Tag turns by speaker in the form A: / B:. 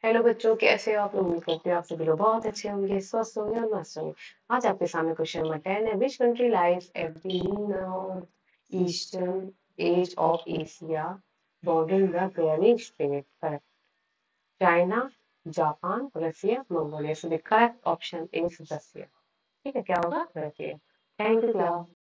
A: Hello बच्चों, कैसे हो आप लोग? उम्मीद करती हूँ आप सभी लोग बहुत अच्छे होंगे, स्वस्थ होंगे और मस्त होंगे। आज आपके सामने क्वेश्चन नंबर 10 है। Which country lies at the north eastern edge of Asia bordering the Bering Strait? Correct. China, Japan, Russia, Mongolia. So the correct option is Russia. ठीक है, क्या होगा? रसिया। Thank you class.